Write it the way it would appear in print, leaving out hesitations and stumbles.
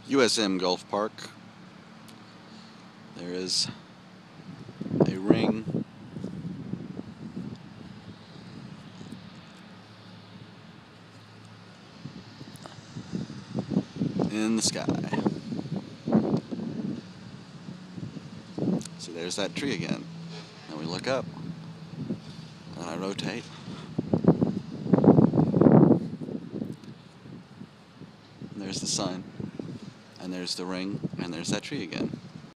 USM Gulf Park. There is a ring in the sky. So there's that tree again. Then we look up, and I rotate. And there's the sun, and there's the ring, and there's that tree again.